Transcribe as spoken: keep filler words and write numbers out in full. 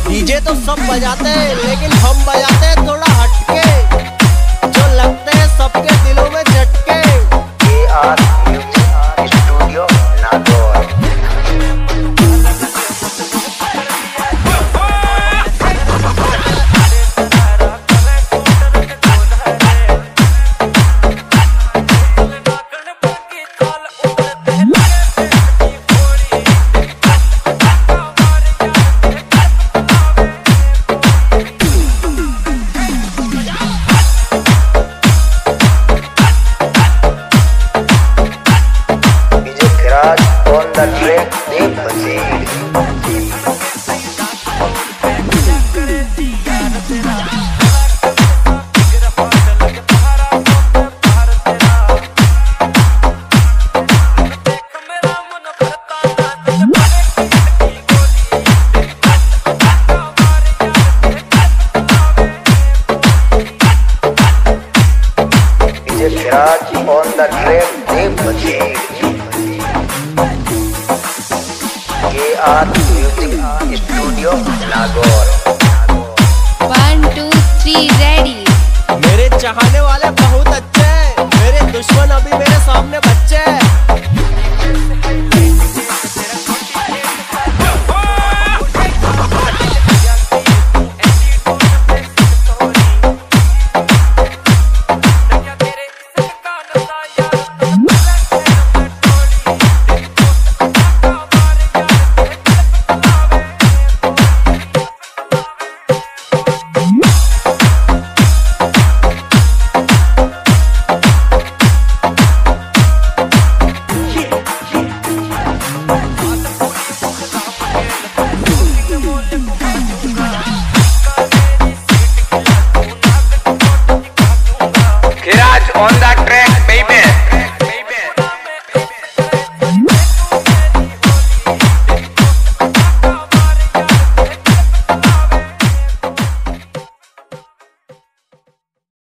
DJ तो सब बजाते हैं लेकिन हम बजाते हैं थोड़ा हटके, जो लगते हैं सबके दिलों में झटके। K R music studio Nagaur. On the track, they proceed. On the track, they proceed. K R music studio Nagaur. One two three ready. मेरे चाहने वाले बहुत अच्छे, मेरे दुश्मन अभी मेरे सामने बच्चे।